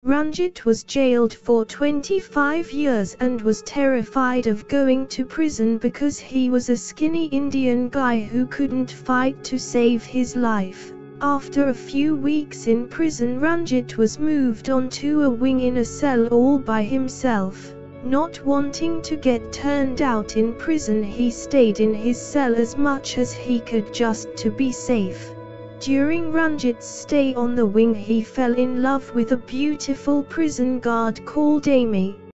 Ranjit was jailed for 25 years and was terrified of going to prison because he was a skinny Indian guy who couldn't fight to save his life. After a few weeks in prison, Ranjit was moved onto a wing in a cell all by himself. Not wanting to get turned out in prison, he stayed in his cell as much as he could just to be safe. During Ranjit's stay on the wing, he fell in love with a beautiful prison guard called Amy.